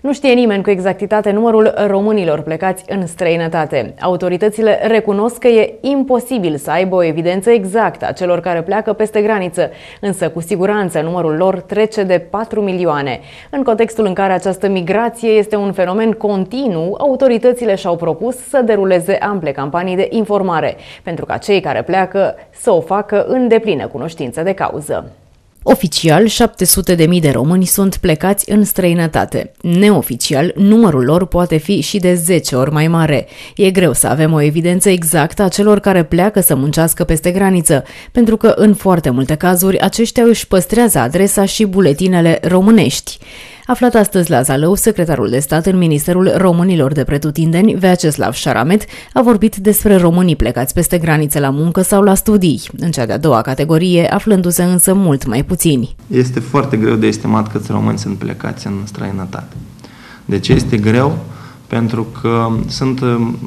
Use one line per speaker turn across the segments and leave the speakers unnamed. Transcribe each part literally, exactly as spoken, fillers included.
Nu știe nimeni cu exactitate numărul românilor plecați în străinătate. Autoritățile recunosc că e imposibil să aibă o evidență exactă a celor care pleacă peste graniță, însă cu siguranță numărul lor trece de patru milioane. În contextul în care această migrație este un fenomen continuu, autoritățile și-au propus să deruleze ample campanii de informare, pentru ca cei care pleacă să o facă în deplină cunoștință de cauză. Oficial, șapte sute de mii de români sunt plecați în străinătate. Neoficial, numărul lor poate fi și de zece ori mai mare. E greu să avem o evidență exactă a celor care pleacă să muncească peste graniță, pentru că în foarte multe cazuri aceștia își păstrează adresa și buletinele românești. Aflat astăzi la Zalău, secretarul de stat în Ministerul Românilor de Pretutindeni, Vyacheslav Sharamet, a vorbit despre românii plecați peste granițe la muncă sau la studii, în cea de-a doua categorie, aflându-se însă mult mai puțini.
Este foarte greu de estimat câți români sunt plecați în străinătate. De ce este greu? Pentru că sunt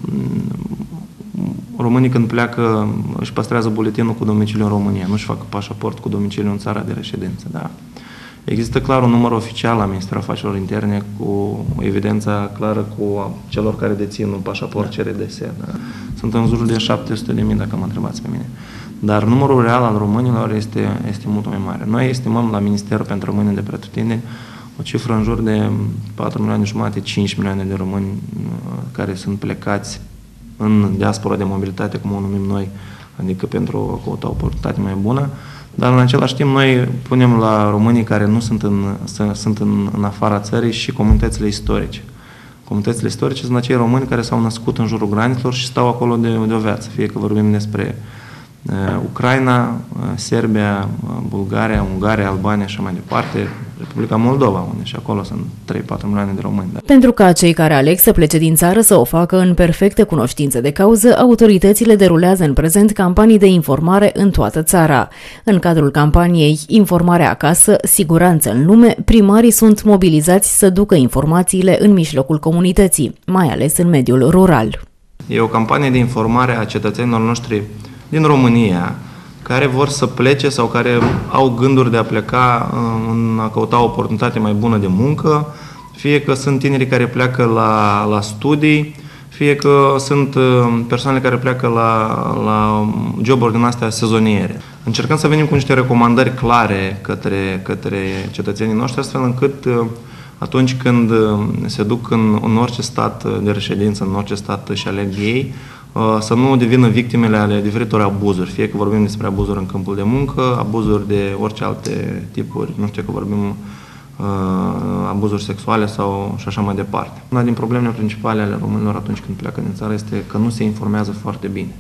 românii când pleacă își păstrează buletinul cu domiciliu în România, nu își fac pașaport cu domiciliu în țara de reședință, da? Există clar un număr oficial la Ministerul Afacerilor Interne cu evidența clară cu celor care dețin un pașaport C R D S. Da? Sunt în jurul de șapte sute de mii, dacă mă întrebați pe mine. Dar numărul real al românilor este, este mult mai mare. Noi estimăm la Ministerul pentru Românii de Pretutindeni o cifră în jur de patru milioane jumate, cinci milioane de români care sunt plecați în diaspora de mobilitate, cum o numim noi, adică pentru o oportunitate mai bună. Dar în același timp noi punem la românii care nu sunt în, sunt în, în afara țării și comunitățile istorice. Comunitățile istorice sunt acei români care s-au născut în jurul granițelor și stau acolo de, de o viață. Fie că vorbim despre uh, Ucraina, uh, Serbia, uh, Bulgaria, Ungaria, Albania și mai departe, Republica Moldova, unde și acolo sunt trei patru milioane de români. Da?
Pentru ca cei care aleg să plece din țară să o facă în perfectă cunoștință de cauză, autoritățile derulează în prezent campanii de informare în toată țara. În cadrul campaniei Informare acasă, siguranță în lume, primarii sunt mobilizați să ducă informațiile în mijlocul comunității, mai ales în mediul rural.
E o campanie de informare a cetățenilor noștri din România, care vor să plece sau care au gânduri de a pleca în a căuta o oportunitate mai bună de muncă, fie că sunt tinerii care pleacă la, la studii, fie că sunt persoanele care pleacă la, la joburi din astea sezoniere. Încercăm să venim cu niște recomandări clare către, către cetățenii noștri, astfel încât atunci când se duc în, în orice stat de reședință, în orice stat și aleg ei, să nu devină victimele ale diferitor abuzuri, fie că vorbim despre abuzuri în câmpul de muncă, abuzuri de orice alte tipuri, nu știu că vorbim uh, abuzuri sexuale sau și așa mai departe. Una din problemele principale ale românilor atunci când pleacă din țară este că nu se informează foarte bine.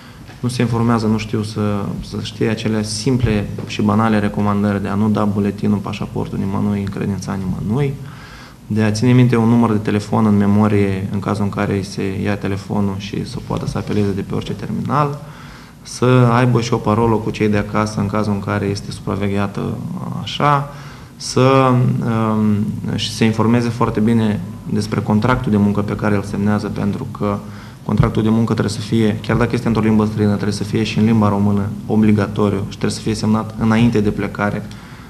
Nu se informează, nu știu să, să știe acele simple și banale recomandări de a nu da buletinul, pașaportul nimănui, încredința nimănui, de a ține minte un număr de telefon în memorie în cazul în care se ia telefonul și să poată să apeleze de pe orice terminal, să aibă și o parolă cu cei de acasă în cazul în care este supravegheată așa, să um, și se informeze foarte bine despre contractul de muncă pe care îl semnează, pentru că contractul de muncă trebuie să fie, chiar dacă este într-o limbă străină, trebuie să fie și în limba română obligatoriu și trebuie să fie semnat înainte de plecare,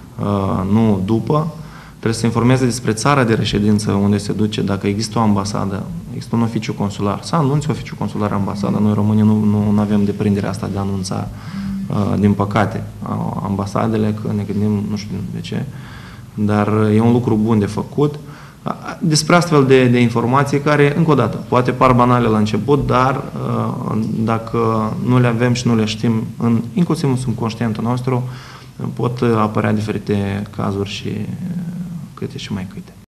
uh, nu după. Trebuie să informeze despre țara de reședință unde se duce, dacă există o ambasadă, există un oficiu consular. Să anunțe oficiu consular ambasadă. Noi românii nu, nu, nu avem deprinderea asta de a anunța, uh, din păcate, ambasadele, că ne gândim, nu știu de ce, dar e un lucru bun de făcut. Despre astfel de, de informații care, încă o dată, poate par banale la început, dar uh, dacă nu le avem și nu le știm, în, inclusiv în subconștientul nostru, pot apărea diferite cazuri și câte și mai câte.